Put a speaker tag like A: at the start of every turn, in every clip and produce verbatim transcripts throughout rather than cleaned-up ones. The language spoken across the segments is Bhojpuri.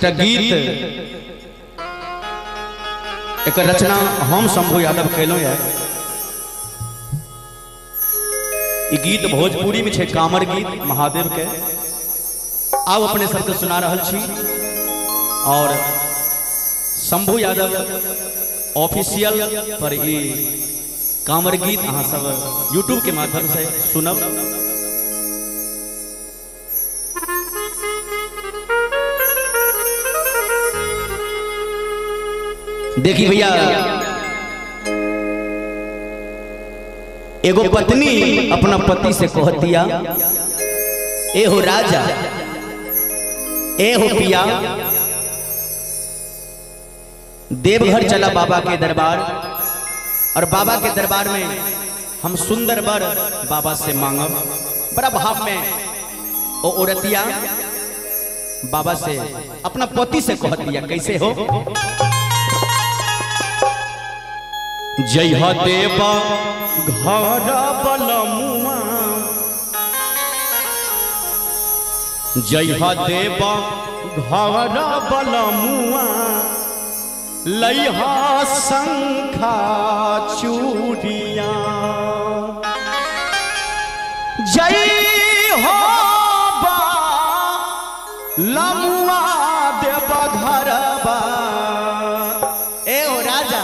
A: एक गीत एक रचना हम शंभू यादव कैलों है। ये गीत भोजपुरी में छे कामर गीत महादेव के। आओ अपने सबके सुना रहल छी और शंभू यादव ऑफिशियल पर ये कामर गीत अहाँ सब यूट्यूब के माध्यम से सुनब। देखिए भैया, एगो पत्नी अपना पति से कहतिया, ए हो राजा, ए हो पिया, देवघर चला बाबा के दरबार, और बाबा के दरबार में हम सुंदर वर बाबा से मांगब। बड़ा भाव में ओ औरतिया बाबा से अपना पति से कहतिया, कैसे हो? जय हो देवा घर बलमुआ, जय हो देवा घर बलमुआ, लइहा शंखा चूड़िया। जय हो लमुआ देवा घर बा, ए ओ राजा,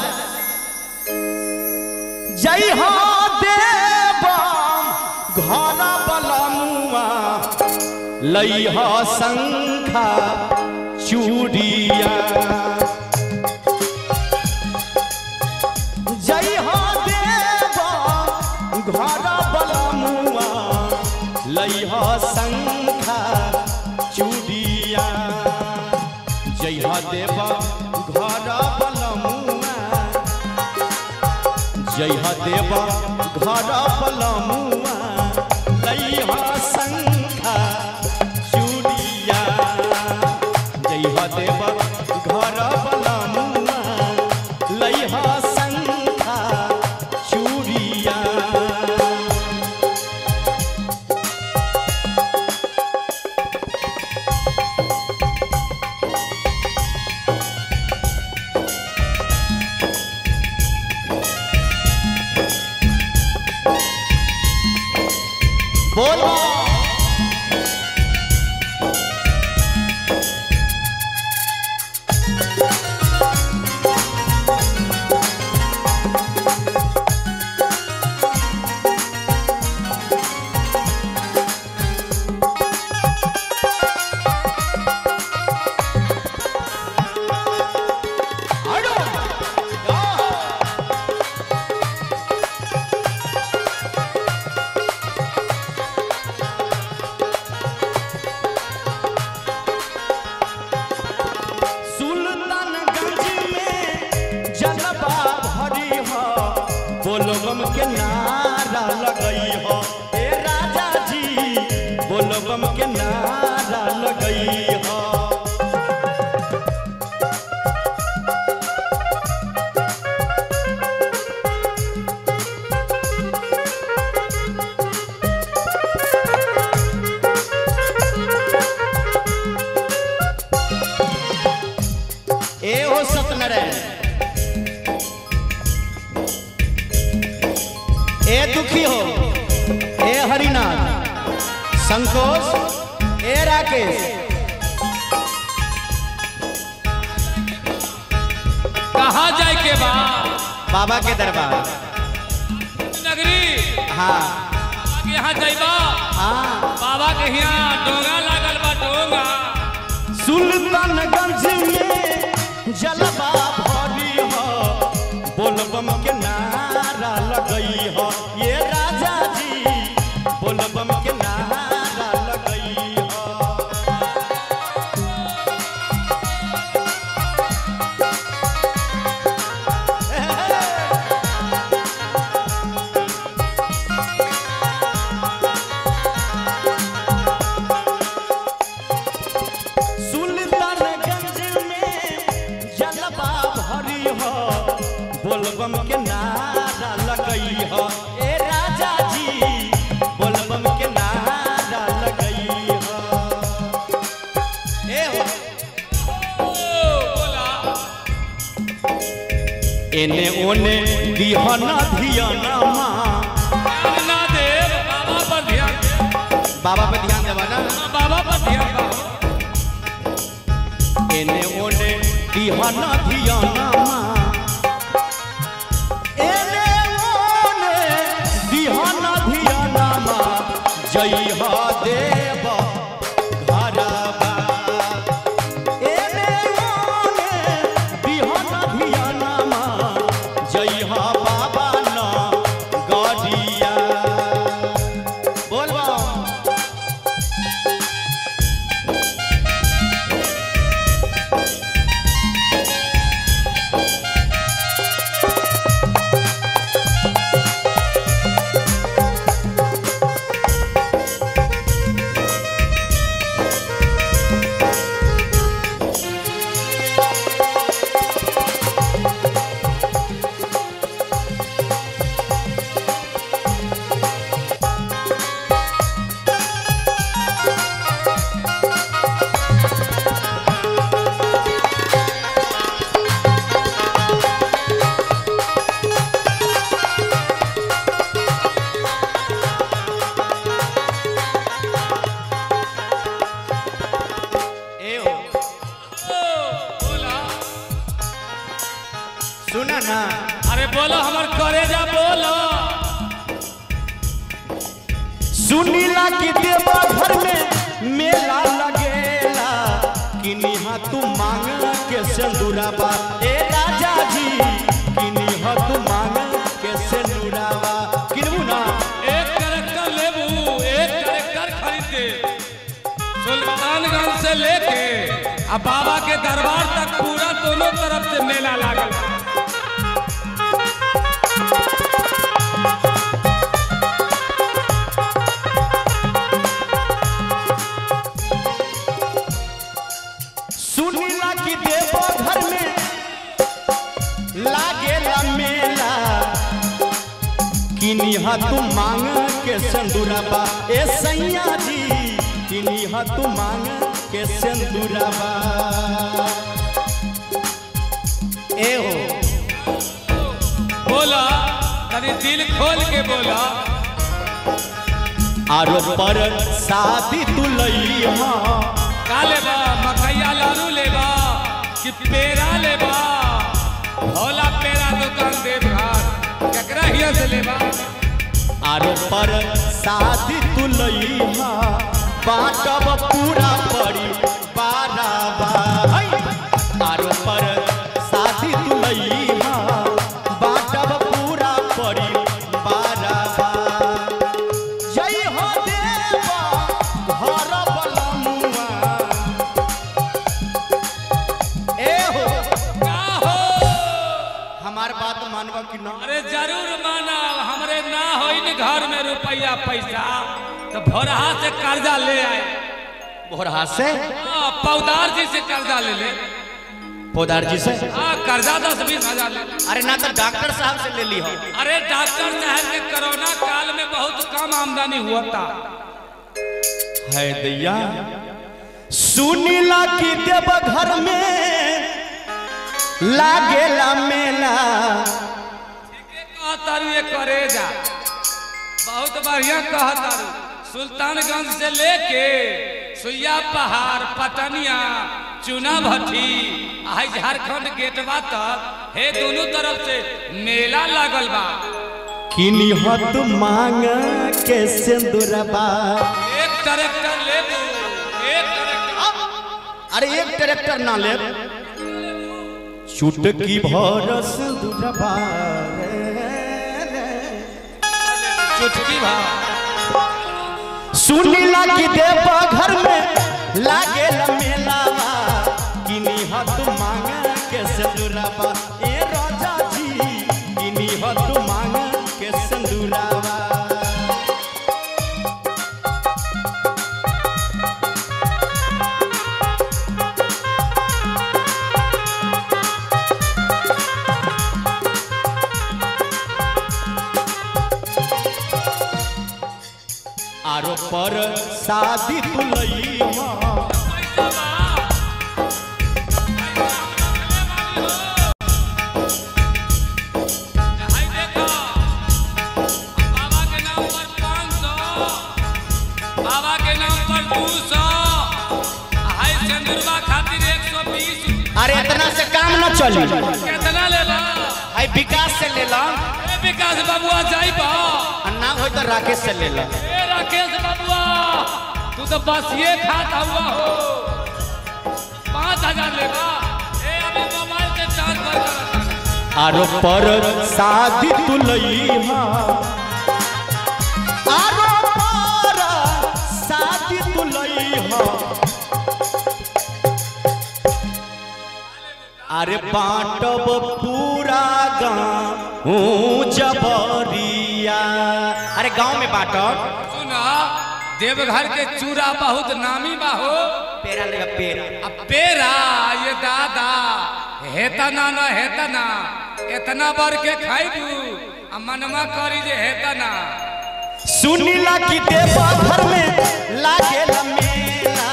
A: जय हो देवा घर बलमुआ, लइहा शंखा चूड़िया। जय हो देवा घर बलमुआ, लइहा शंखा चूड़िया। जय हो देवा घर बलमुआ, जय हो देवा घर बलमुआ, लइहा शंखा चूड़िया। जय हो देवा घर बलमुआ, लइहा शंखा चूड़िया। बोलो बोलबम के नारा लगई हो, ए राजा जी बोलबम के नारा लगई हो। ए हो सत्यनारायण, ए दुखी हो, ए हरिनाथ, संतोष, ए राकेश,
B: कहाँ जाए के बा?
A: बाबा के दरबार
B: नगरी।
A: हाँ
B: बाबा के यहाँ जाइबा?
A: हाँ,
B: बाबा के यहाँ डोंगा लागल बा, डोंगा।
A: सुल्तानगंज में जलवा भरी हो, बोलबम के नारा लगई हो, ये राजा जी बोलबम के नारा लगई हो। सुल्तानगंज में जलवा भरी हो, बोलबम के नारा लगई हो, ए राजा जी बोलबम के नारा लगई हो। ए हो एने ओने दिहना धियाना माँ
B: ध्यान ना दे बाबा पर ध्यान दे।
A: बाबा पे ध्यान देवा ना
B: बाबा पर ध्यान दो।
A: एने ओने दिहना धियाना माँ एने ओने दिहना धियाना माँ जय हा देव घरबा एने ओने दिहना धियाना माँ जय हा बाबा ना गड़िया बोलबा सुना ना
B: अरे बोलो हमार करेजा बोलो।
A: सुनीला की देवा घर में मेला लगेला किनिहा तू मांग के सिंदूराबा ए राजा जी किनिहा तू मांग के सिंदूराबा किनबू ना
B: एक कैरेक्टर लेबू एक कैरेक्टर खरीद दे सुल्तानगंज से लेके अब बाबा के दरबार तक पूरा दोनों तरफ से मेला लागल।
A: सुनीला की देवा घर में लागेला मेला किनिहा तू मांग के सिंदूराबा ए सैया जी किनिहा तू मांग के सिंदूराबा ए हो
B: बोला तनी दिल खोल के बोला।
A: आरो पर शादी तू लइहा
B: का लेबा मकैया लाडू लेबा कि पेड़ा लेबा भोला पेड़ा दुकान देव घर केकरा हिया से लेबा।
A: आरो पर शादी तू लइहा बाटब पूरा पड़ी बाराबा आरो पर शादी तू लइहा बाटब पूरा पड़ी बाराबा जय हो देवा घर बलमुआ ए हो
B: का हो
A: हमार बात मानवा कि ना
B: अरे जरूर माना हमरे ना होई न घर में रुपया पैसा तो भोरहा से कर्जा ले आए।
A: भोरहा से
B: हाँ, पौदार जी से कर्जा ले ले।
A: पौदार जी से
B: हाँ कर्जा दस बीस हजार ले।
A: अरे ना तो डॉक्टर साहब से ले ली हो।
B: अरे डॉक्टर साहब के कोरोना काल में बहुत कम आमदनी हुआ था।
A: है दैया सुनीला की देव घर में लागेला मेला
B: कहतारू ये करेजा बहुत बढ़िया कहतारू सुल्तानगंज से लेके सुइया पहाड़ पटनिया चुना भट्टी आई झारखंड गेटवा तक हे दोनों तरफ से मेला लगल बा।
A: किनिहत मांग के सिंदूरबा
B: एक ट्रैक्टर ले दो एक ट्रैक्टर
A: अरे एक ट्रैक्टर ना ले चुटकी भर सिंदूरबा
B: चुटकी भा
A: सुनीला की देव घर में लागेला मेलावा किनिहत मांग के सिंदूरबा ए राजा जी किनिहत मांग के सिंदूरबा आरो पर शादी तू लइहा चली।
B: कितना ले ला?
A: आई विकास से ले ला।
B: ए विकास बाबुआ जाई बा।
A: ना हो तो राकेश से ले ला।
B: ए राकेश बाबुआ तू तो बस ये खाता हुआ हो। पाँच हजार ले ला। ए अभी मोबाइल से ट्रांसफर कर।
A: आरो पर शादी तू लईहा, आरो पर शादी तू लईहा, अरे बांटब पूरा गाँव जबरिया। अरे गांव में बांटब।
B: सुना देवघर के चूड़ा बहुत नामी बा हो।
A: पेरा ले पेरा।
B: अब पेरा ये दादा हेतना ना हेतना इतना बार के खाइबू आ मनमा करी जे हेतना।
A: सुनीला की देवघर में लागे मेला,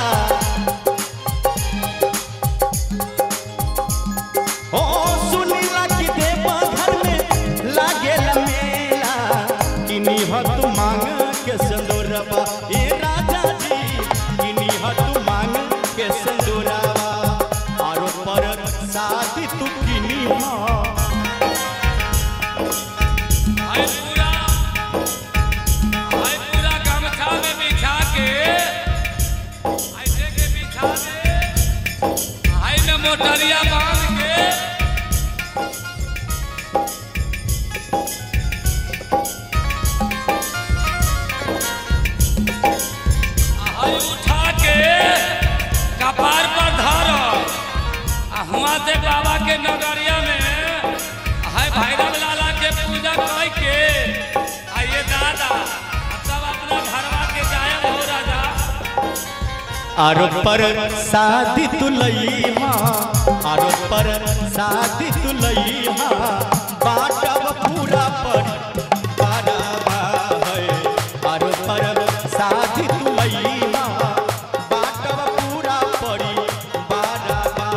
A: ओ सुनीला की देवघर में लागे मेला, किनी हत मांग के संदूरबा ए राजा जी, किनी हत मांग के संदूरबा, आरो पर शादी तू किनी हा।
B: हाय पूरा हाय पूरा गमछा में बिछा के ऐसे के बिछा दे, हाय में मोटरिया बांध के हाय उठा के कपार पर धर आ हुआ से बाबा के नगरिया में हाय भैरव लाला के पूजा कर के आइए दादा सब अपना घरवा के गायब हो राजा।
A: आरो पर शादी तू लईहा, आरो पर शादी तू लईहा, बाटब पूरा पर बारबा है, आरो पर शादी तू लईहा, बाटब पूरा परी बारबा।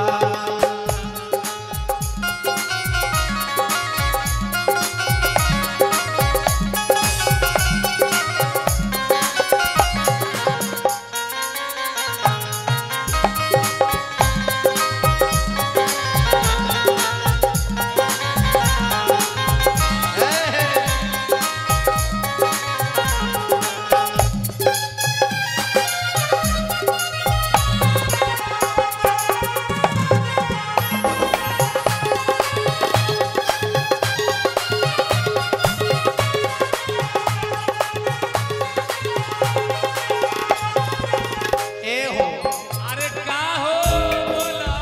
B: अरे का हो बोला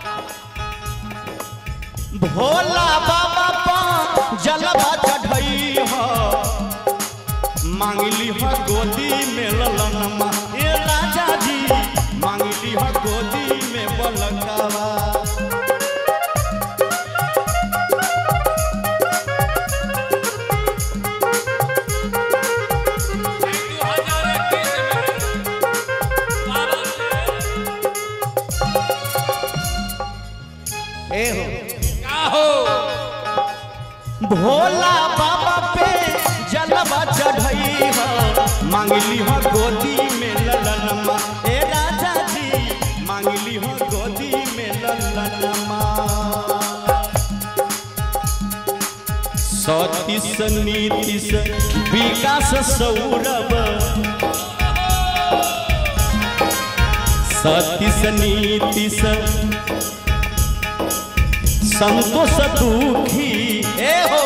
A: भोला बाबा पा जलवा चढ़ई हो, मांगली हो गोदी में ललनमा ए राजा जी, मांगली हो गोदी में बलकावा।
B: दो हजार इक्कीस में बाबा से
A: ए हो
B: का हो
A: भोला बाबा पे जलवा चढ़ई हो, मांगली हो गोदी में ललनमा ए राजा जी, मांगली हो गोदी में ललनमा। सतीश नीतीश विकास सौरभ, सतीश नीतीश संतोष दुखी ए हो,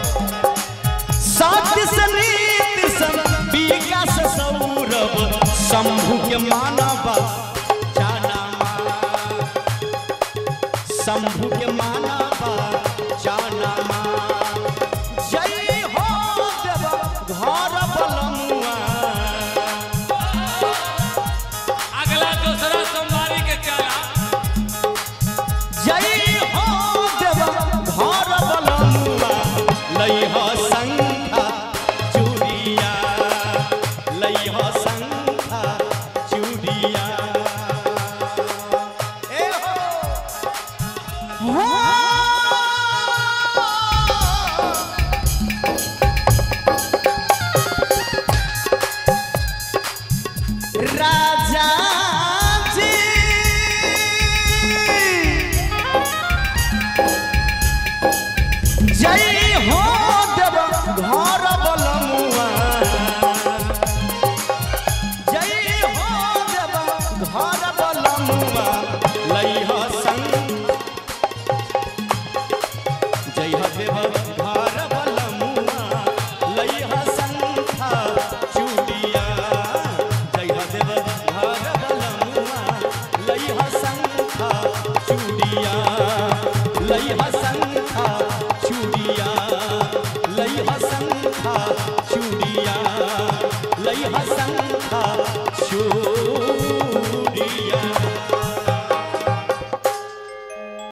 A: सतीश नीतीश विकास सौरभ, शंभु के मानवा जाना, शंभु के मानवा जाना। जय हो देव घर बलमुआ,
B: अगला दूसरा सोमवारी के चला।
A: जय हो देव घर बलमुआ, लइह शंखा चूड़िया, लइह शंखा चूड़िया। ए हो चूड़िया लइहा शंखा चूड़िया।